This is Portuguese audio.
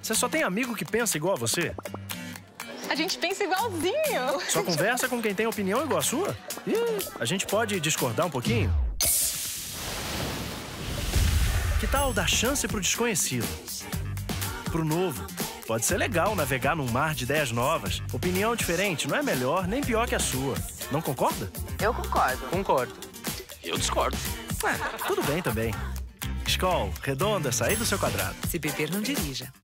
Você só tem amigo que pensa igual a você? A gente pensa igualzinho. Só conversa com quem tem opinião igual a sua? Ih, a gente pode discordar um pouquinho? Que tal dar chance pro desconhecido? Pro novo. Pode ser legal navegar num mar de ideias novas. Opinião diferente não é melhor nem pior que a sua. Não concorda? Eu concordo. Concordo. Eu discordo. Tudo bem também. Skol, redonda, sair do seu quadrado. Se beber, não dirija.